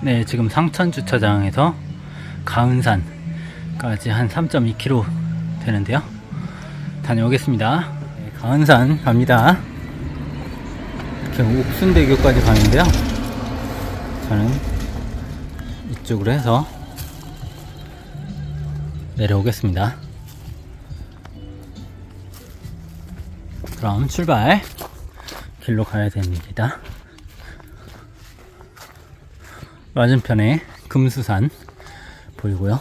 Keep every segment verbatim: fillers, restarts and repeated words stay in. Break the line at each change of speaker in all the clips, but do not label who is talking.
네, 지금 상천주차장에서 가은산까지 한 삼 점 이 킬로미터 되는데요. 다녀오겠습니다. 네, 가은산 갑니다. 이렇게 옥순대교까지 가는데요. 저는 이쪽으로 해서 내려오겠습니다. 그럼 출발! 길로 가야 됩니다. 맞은편에 금수산 보이고요.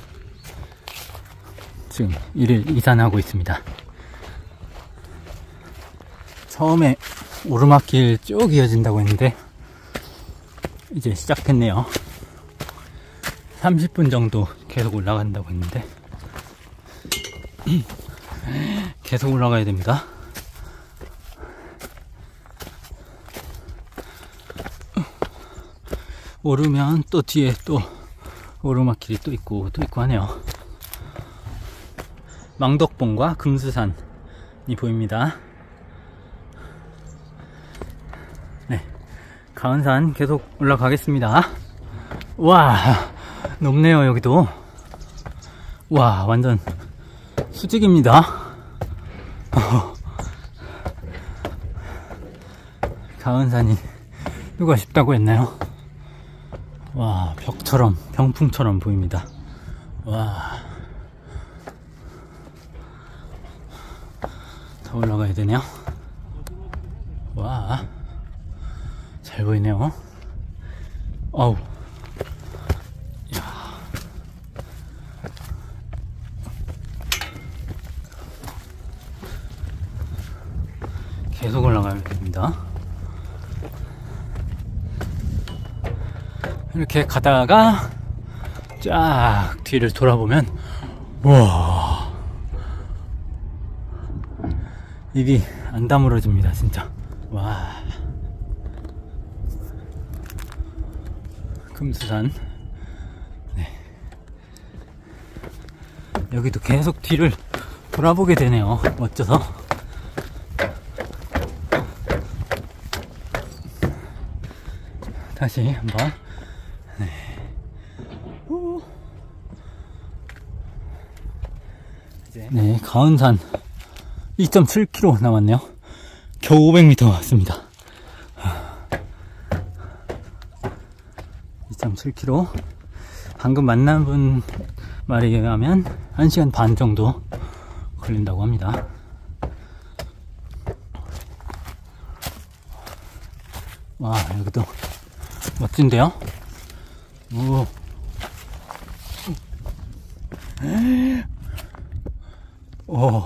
지금 이를 이산하고 있습니다. 처음에 오르막길 쭉 이어진다고 했는데 이제 시작했네요. 삼십 분 정도 계속 올라간다고 했는데 계속 올라가야 됩니다. 오르면 또 뒤에 또 오르막길이 또 있고 또 있고 하네요. 망덕봉과 금수산이 보입니다. 네, 가은산 계속 올라가겠습니다. 와, 높네요. 여기도. 와, 완전 수직입니다. 가은산이 누가 쉽다고 했나요? 와, 벽처럼, 병풍처럼 보입니다. 와, 더 올라가야 되네요. 와, 잘 보이네요. 어우, 야, 계속 올라가야 됩니다. 이렇게 가다가 쫙 뒤를 돌아보면 와, 입이 안 다물어집니다 진짜. 와, 금수산. 네, 여기도 계속 뒤를 돌아보게 되네요. 멋져서. 다시 한번. 네. 네, 가은산 이 점 칠 킬로미터 남았네요. 겨우 오백 미터 왔습니다. 이 점 칠 킬로미터. 방금 만난 분 말에 의하면 한 시간 반 정도 걸린다고 합니다. 와, 여기도 멋진데요? 오. 오.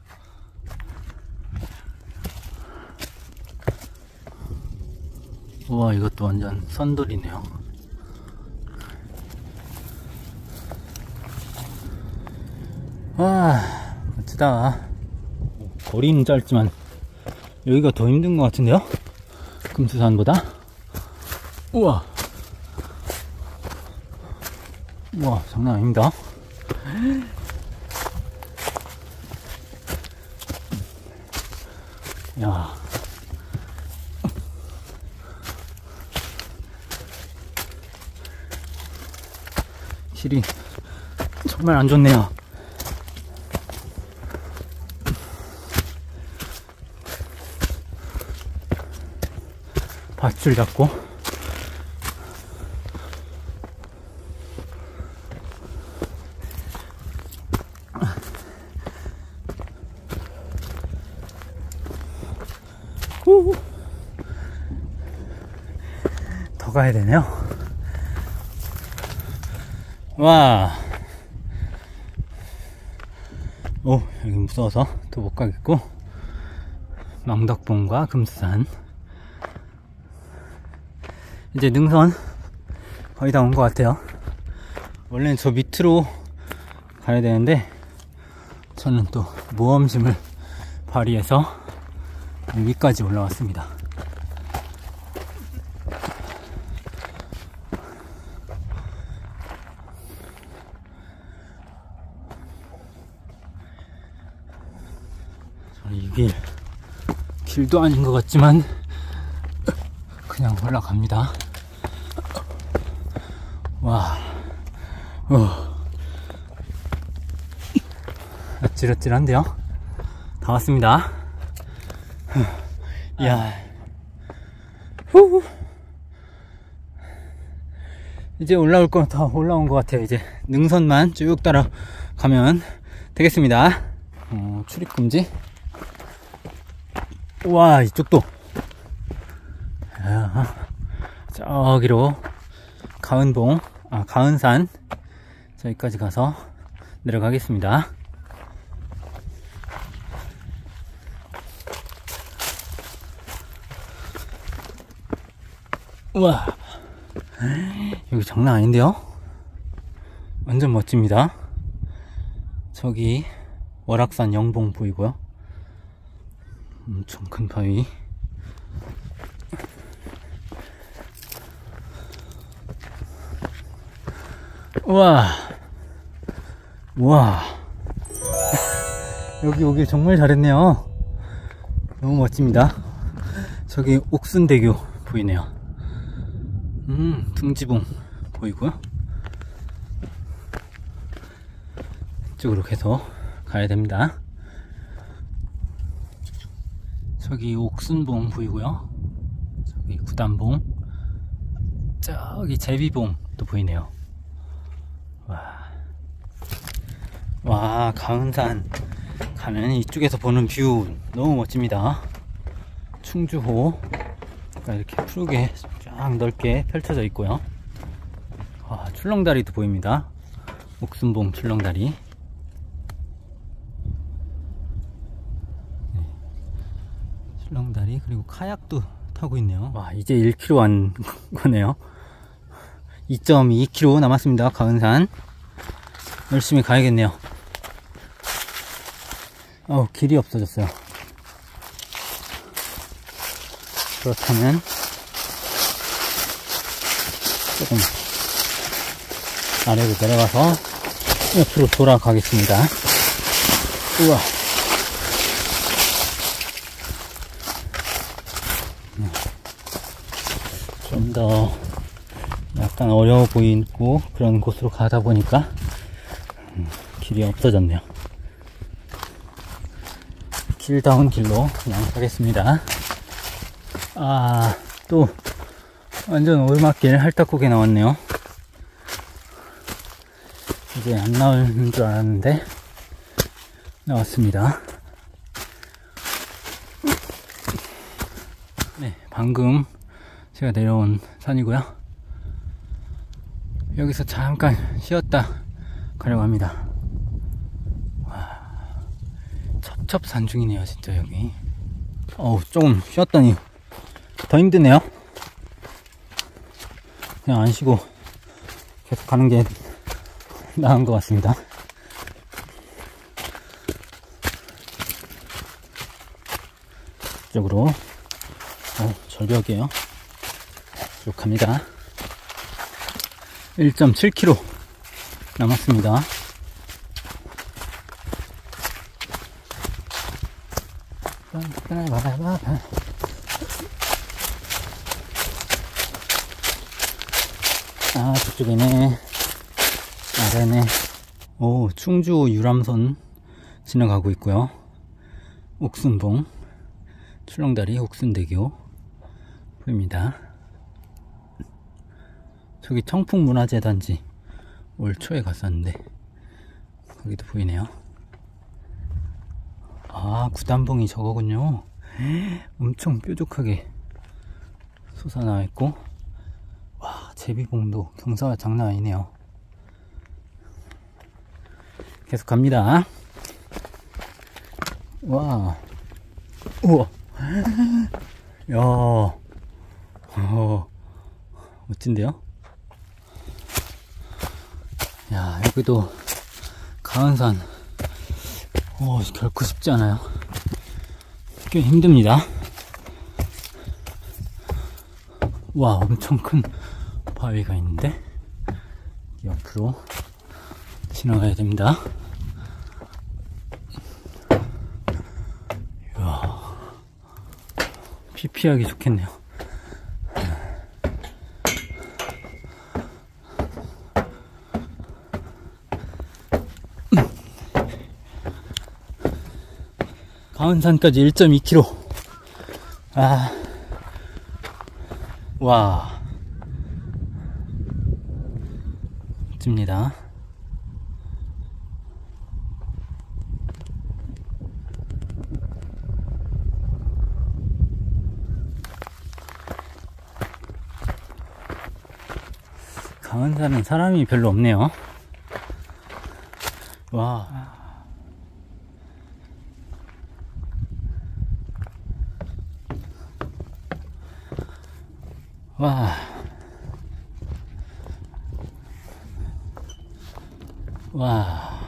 우와, 이것도 완전 선돌이네요. 와, 멋지다. 거리는 짧지만 여기가 더 힘든 것 같은데요? 금수산보다? 우와. 우와, 장난 아닙니다. 야, 길이 정말 안 좋네요. 밧줄 잡고 후. 더 가야 되네요. 와, 오, 여기 무서워서 또 못 가겠고. 망덕봉과 금수산. 이제 능선 거의 다 온 것 같아요. 원래는 저 밑으로 가야 되는데 저는 또 모험심을 발휘해서 위까지 올라왔습니다. 저는 이 길, 길도 아닌 것 같지만 그냥 올라갑니다. 와, 어. 아찔아찔한데요? 다 왔습니다. 이야. 후. 이제 올라올 거 다 올라온 것 같아요. 이제 능선만 쭉 따라가면 되겠습니다. 어, 출입금지. 우와, 이쪽도. 야, 저기로 가은봉, 아, 가은산 저기까지 가서 내려가겠습니다. 우와, 여기 장난 아닌데요? 완전 멋집니다. 저기 월악산 영봉 보이고요. 엄청 큰 바위. 우와, 우와. 여기 오길 정말 잘했네요. 너무 멋집니다. 저기 옥순대교 보이네요. 음, 등지봉 보이고요. 이쪽으로 계속 가야 됩니다. 저기 옥순봉 보이고요. 저기 구단봉, 저기 제비봉도 보이네요. 와, 와, 가은산 가면 이쪽에서 보는 뷰 너무 멋집니다. 충주호가 이렇게 푸르게 쫙 넓게 펼쳐져 있고요. 아, 출렁다리도 보입니다. 옥순봉 출렁다리. 네. 출렁다리, 그리고 카약도 타고 있네요. 와, 이제 일 킬로미터 한 거네요. 이 점 이 킬로미터 남았습니다. 가은산 열심히 가야겠네요. 어, 길이 없어졌어요. 그렇다면 조금 아래로 내려가서 옆으로 돌아가겠습니다. 우와. 좀 더 약간 어려워 보이고 그런 곳으로 가다 보니까 음, 길이 없어졌네요. 길다운 길로 그냥 가겠습니다. 아, 또 완전 오르막길 할딱고개 나왔네요. 이제 안 나올 줄 알았는데 나왔습니다. 네, 방금 제가 내려온 산이고요. 여기서 잠깐 쉬었다 가려고 합니다. 와, 첩첩산중이네요 진짜 여기. 어우, 조금 쉬었더니 더 힘드네요. 그냥 안 쉬고 계속 가는 게 나은 것 같습니다. 이쪽으로 어, 절벽이에요. 쭉 갑니다. 일 점 칠 킬로미터 남았습니다. 아, 저쪽이네. 아래네. 오, 충주 유람선 지나가고 있고요. 옥순봉, 출렁다리, 옥순대교 보입니다. 저기 청풍문화재단지 올 초에 갔었는데 거기도 보이네요. 아, 구단봉이 저거군요. 엄청 뾰족하게 솟아나 있고, 와, 제비봉도 경사가 장난 아니네요. 계속 갑니다. 와, 우와, 야, 어, 멋진데요? 야, 여기도 가은산, 어, 결코 쉽지 않아요. 꽤 힘듭니다. 와, 엄청 큰 바위가 있는데 옆으로 지나가야 됩니다. 이야, 피피하기 좋겠네요. 가은산까지 일 점 이 킬로미터. 아, 와, 멋집니다. 가은산은 사람이 별로 없네요. 와. 와. 와.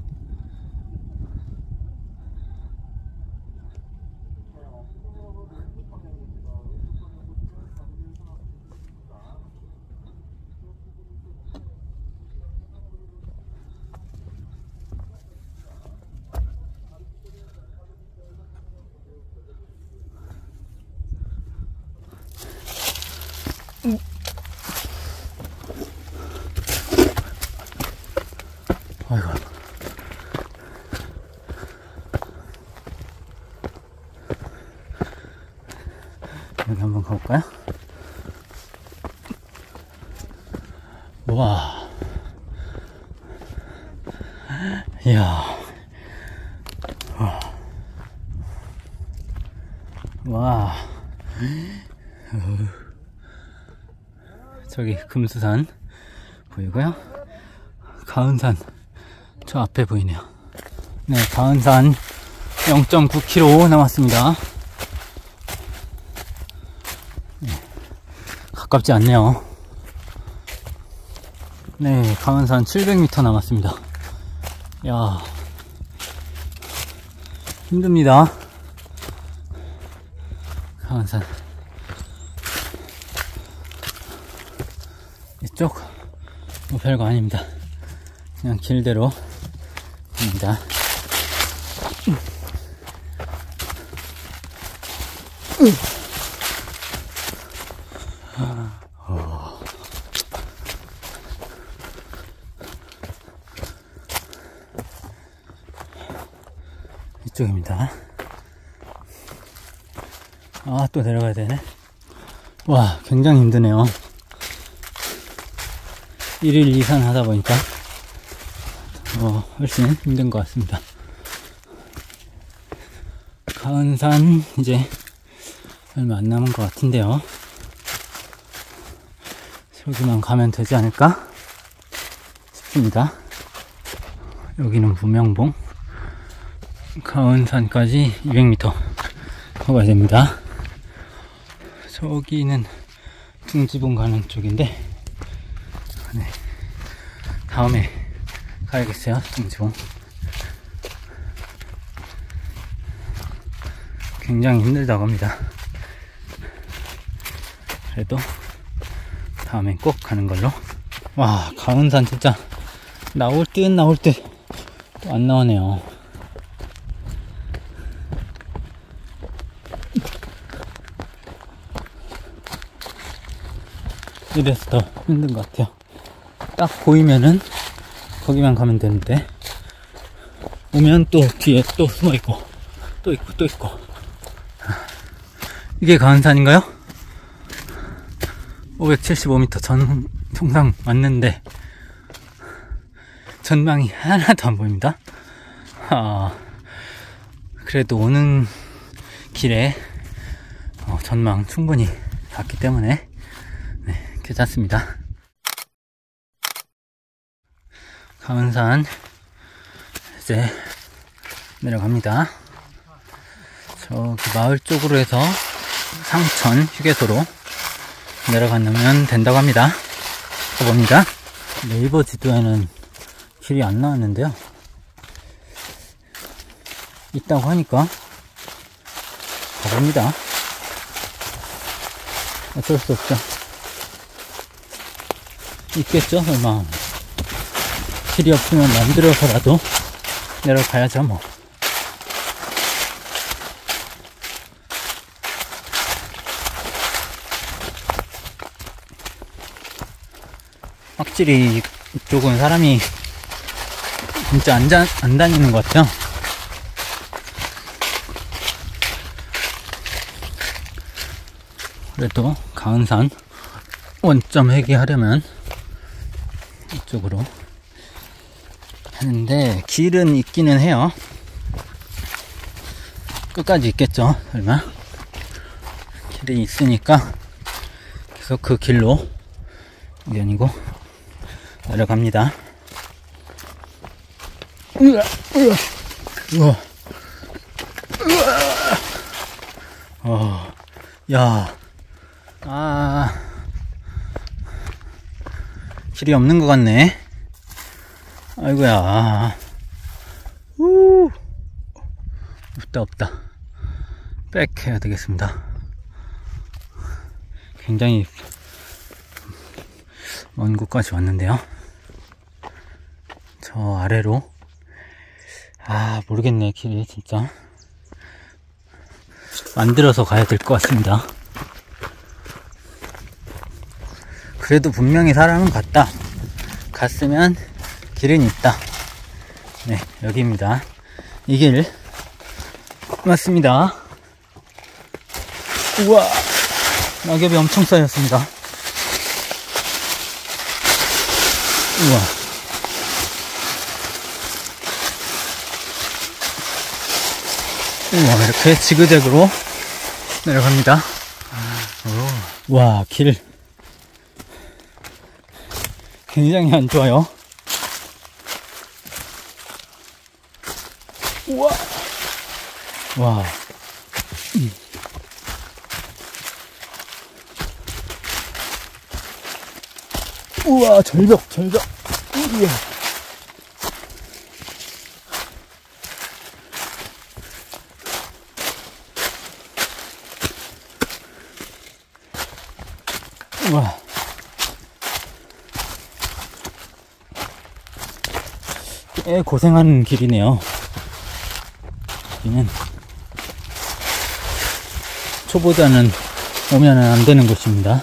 음. 아이고. 여기 한번 가볼까요? 와. 이야. 와. 와. 저기 금수산 보이고요. 가은산 저 앞에 보이네요. 네, 가은산 영 점 구 킬로미터 남았습니다. 네, 가깝지 않네요. 네, 가은산 칠백 미터 남았습니다. 야, 힘듭니다. 가은산 이쪽 뭐 별거 아닙니다. 그냥 길대로 입니다. 어. 이쪽입니다. 아, 또 내려가야 되네. 와, 굉장히 힘드네요. 일일 이산 하다 보니까 어, 훨씬 힘든 것 같습니다. 가은산 이제 얼마 안 남은 것 같은데요. 저기만 가면 되지 않을까 싶습니다. 여기는 무명봉, 가은산까지 이백 미터 가봐야 됩니다. 저기는 둥지봉 가는 쪽인데, 네, 다음에 가야겠어요. 둥지봉 굉장히 힘들다고 합니다. 그래도 다음엔 꼭 가는 걸로. 와, 가은산 진짜 나올 듯 나올 듯 또 안 나오네요. 이래서 더 힘든 것 같아요. 딱 보이면은 거기만 가면 되는데, 오면 또 뒤에 또 숨어있고 또 있고 또 있고. 이게 가은산인가요? 오백칠십오 미터 전 정상 왔는데 전망이 하나도 안 보입니다. 아, 그래도 오는 길에 어, 전망 충분히 봤기 때문에 네, 괜찮습니다. 가은산 이제 내려갑니다. 저기 마을 쪽으로 해서 상천 휴게소로 내려가면 된다고 합니다. 가봅니다. 네이버 지도에는 길이 안 나왔는데요, 있다고 하니까 가봅니다. 어쩔 수 없죠. 있겠죠, 설마. 길이 없으면 만들어서라도 내려가야죠, 뭐. 확실히 이쪽은 사람이 진짜 안, 자, 안 다니는 것 같아요. 그래도 가은산 원점 회귀하려면 이쪽으로 하는데, 길은 있기는 해요. 끝까지 있겠죠, 설마. 길이 있으니까 계속 그 길로, 이게 아니고 내려갑니다. 우와, 우와, 우와, 우와. 어, 야, 아, 길이 없는 것 같네. 아이고야. 우, 없다, 없다. 백 해야 되겠습니다. 굉장히 먼 곳까지 왔는데요. 저 아래로, 아, 모르겠네, 길이 진짜. 만들어서 가야 될 것 같습니다. 그래도 분명히 사람은 갔다. 갔으면 길은 있다. 네, 여기입니다. 이 길 맞습니다. 우와, 낙엽이 엄청 쌓였습니다. 우와, 우와, 이렇게 지그재그로 내려갑니다. 오. 와, 길 굉장히 안 좋아요. 우와, 와, 음. 우와, 절벽, 절벽. 우와. 우와. 꽤 고생하는 길이네요. 여기는 초보자는 오면 안 되는 곳입니다.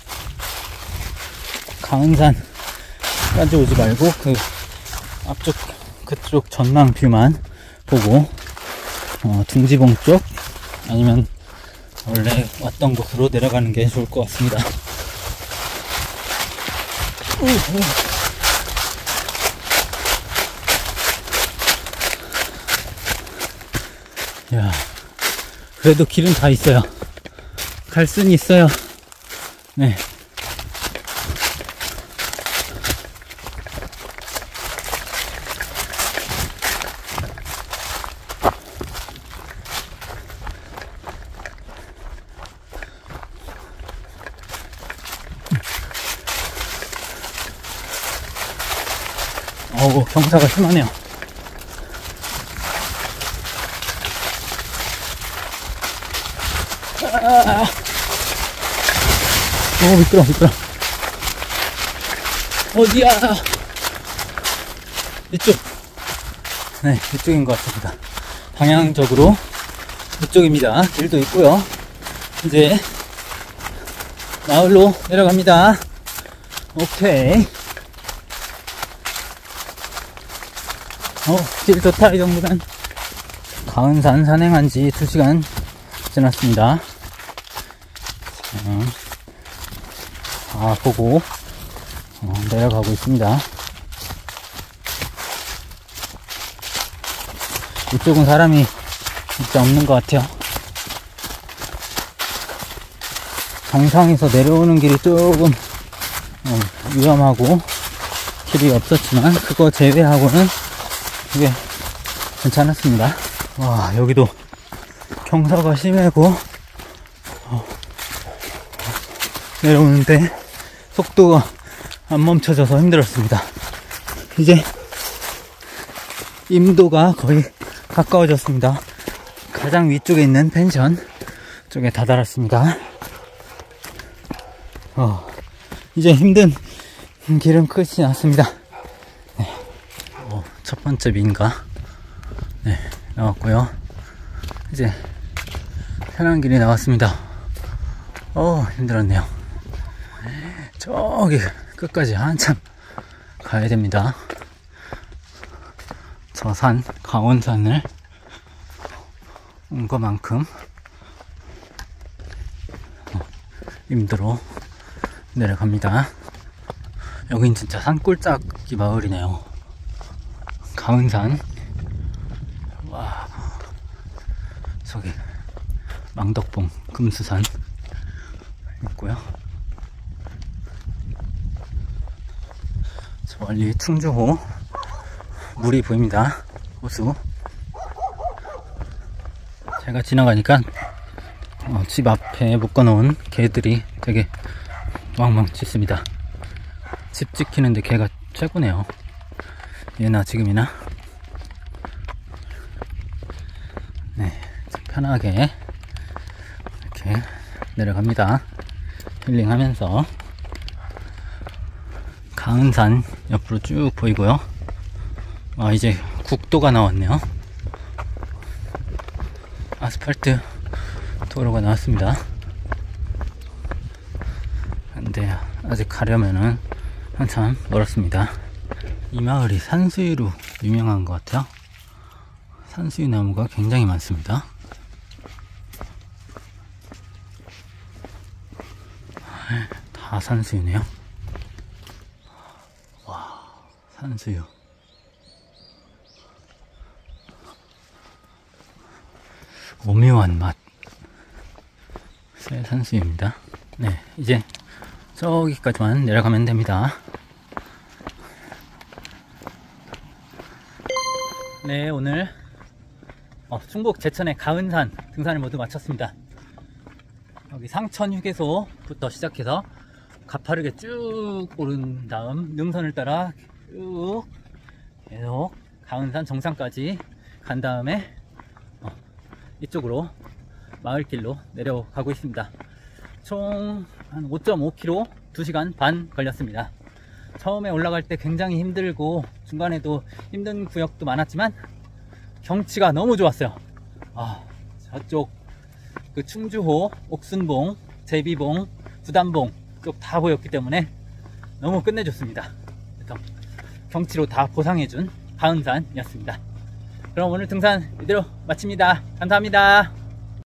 가은산까지 오지 말고 그 앞쪽 그쪽 전망 뷰만 보고 어, 둥지봉 쪽 아니면 원래 왔던 곳으로 내려가는 게 좋을 것 같습니다. 우후. 야, 그래도 길은 다 있어요. 갈 수는 있어요. 네. 어우, 경사가 심하네요. 아, 어, 미끄러, 미끄러. 어디야? 이쪽. 네, 이쪽인 것 같습니다. 방향적으로 이쪽입니다. 길도 있고요. 이제 마을로 내려갑니다. 오케이. 어, 길 좋다. 이 정도면. 가은산 산행한 지 두 시간 지났습니다. 아, 보고 어, 내려가고 있습니다. 이쪽은 사람이 진짜 없는 것 같아요. 정상에서 내려오는 길이 조금 어, 위험하고 길이 없었지만 그거 제외하고는 이게 괜찮았습니다. 와, 여기도 경사가 심하고 어, 내려오는데 속도가 안 멈춰져서 힘들었습니다. 이제 임도가 거의 가까워졌습니다. 가장 위쪽에 있는 펜션 쪽에 다다랐습니다. 어, 이제 힘든 길은 끝이 났습니다. 네. 어, 첫 번째 민가 네, 나왔고요. 이제 편한 길이 나왔습니다. 어, 힘들었네요. 저기 끝까지 한참 가야 됩니다. 저 산, 강원산을 온 것만큼 임도로 내려갑니다. 여긴 진짜 산골짜기 마을이네요. 가은산. 와, 저기 망덕봉, 금수산 있고요. 저 멀리 충주호 물이 보입니다. 호수. 제가 지나가니까 어, 집 앞에 묶어놓은 개들이 되게 왕왕 짖습니다. 집 지키는데 개가 최고네요. 예나 지금이나. 네, 편하게 이렇게 내려갑니다. 힐링하면서. 가은산 옆으로 쭉 보이고요. 아, 이제 국도가 나왔네요. 아스팔트 도로가 나왔습니다. 근데 아직 가려면은 한참 멀었습니다. 이 마을이 산수유로 유명한 것 같아요. 산수유 나무가 굉장히 많습니다. 다 산수유네요. 와, 산수유. 오묘한 맛. 새 산수유입니다. 네, 이제 저기까지만 내려가면 됩니다. 네, 오늘 어, 충북 제천의 가은산 등산을 모두 마쳤습니다. 여기 상천휴게소부터 시작해서 가파르게 쭉 오른 다음 능선을 따라 쭉 계속 가은산 정상까지 간 다음에 어, 이쪽으로 마을길로 내려가고 있습니다. 총 한 오 점 오 킬로미터 두 시간 반 걸렸습니다. 처음에 올라갈 때 굉장히 힘들고 중간에도 힘든 구역도 많았지만 경치가 너무 좋았어요. 아, 저쪽 그 충주호, 옥순봉, 제비봉, 부담봉 쪽 다 보였기 때문에 너무 끝내줬습니다. 그래서 경치로 다 보상해준 가은산이었습니다. 그럼 오늘 등산 이대로 마칩니다. 감사합니다.